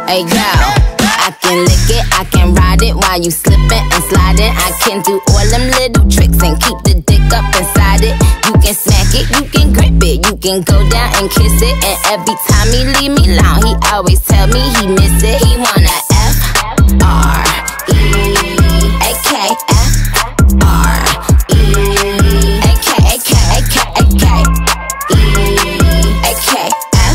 Hey girl, I can lick it, I can ride it while you slipping and sliding. I can do all them little tricks and keep the dick up inside it. You can smack it, you can grip it, you can go down and kiss it. And every time he leave me alone, he always tell me he miss it. He wanna F-R-E-A-K, F-R-E-A-K,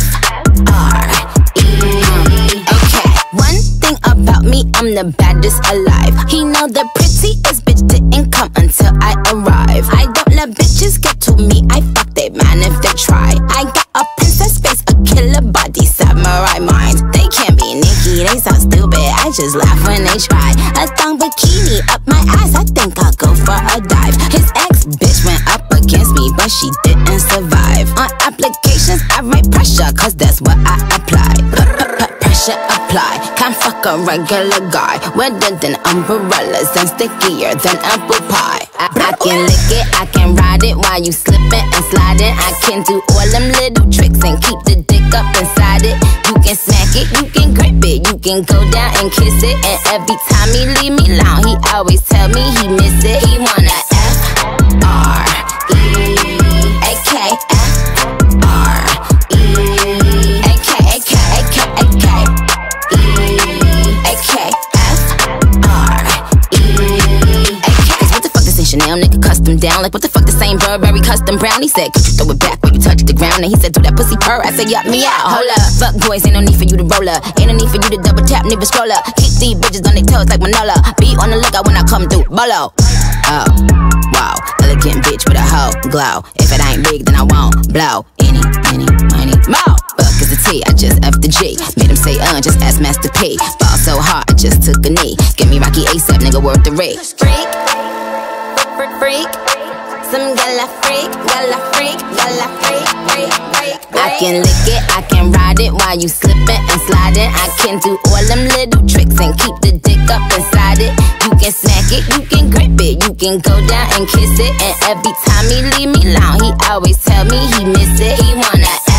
I'm the baddest alive. He know the prettiest bitch didn't come until I arrive. I don't let bitches get to me, I fuck they man if they try. I got a princess face, a killer body, samurai mind. They can't be Nicki, they so stupid, I just laugh when they try. A thong bikini up my ass, I think I'll go for a dive. His ex bitch went up against me, but she didn't survive. On applications I write pressure, cause that's what I apply. Pressure apply, can't fuck a regular guy. Wetter than umbrellas and stickier than apple pie. I can lick it, I can ride it while you slipping and sliding. I can do all them little tricks and keep the dick up inside it. You can smack it, you can grip it, you can go down and kiss it. And every time he leave me alone, he always tell me he miss it. He wanna F-R-E-A-K, Chanel nigga custom down. Like what the fuck, the same Burberry custom brown. He said, could you throw it back when you touch the ground? And he said, do that pussy purr. I said, yup, me out. Hold up, fuck boys, ain't no need for you to roll up. Ain't no need for you to double tap, nigga scroll up. Keep these bitches on their toes like Manola. Be on the lookout when I come through, bolo. Oh, wow, elegant bitch with a hoe glow. If it ain't big, then I won't blow. Any, money, more. Fuck is the T, I just F the G. Made him say, just ask Master P. Ball so hard, I just took a knee. Get me Rocky ASAP, nigga, worth the rig. Freak, some gala freak, gala freak, gala freak, freak. I can lick it, I can ride it while you slipping and sliding. I can do all them little tricks and keep the dick up inside it. You can smack it, you can grip it, you can go down and kiss it. And every time he leave me alone, he always tell me he miss it. He wanna